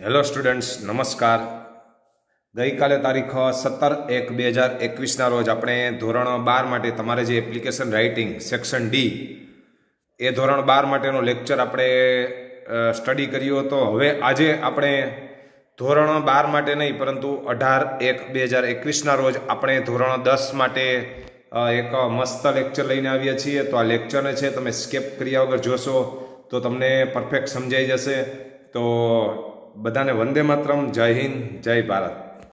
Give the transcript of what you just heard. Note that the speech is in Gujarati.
હેલો સ્ટુડન્ટ્સ, નમસ્કાર। ગઈકાલે તારીખ 17/1/2021ના રોજ આપણે ધોરણ 12 માટે તમારે જે application writing section D A ધોરણ 12 માટેનો લેક્ચર આપણે સ્ટડી કર્યો હતો। હવે આજે આપણે ધોરણ 12 માટે નહીં પરંતુ 18/1/2021ના રોજ આપણે ધોરણ 10 માટે એક મસ્ત લેક્ચર લઈને આવ્યા છીએ। તો આ લેક્ચરને છે તમે સ્કીપ કર્યા વગર જોશો તો તમને પરફેક્ટ સમજાઈ જશે। તો બધાને વંદે માતરમ, જય હિન્દ, જય ભારત।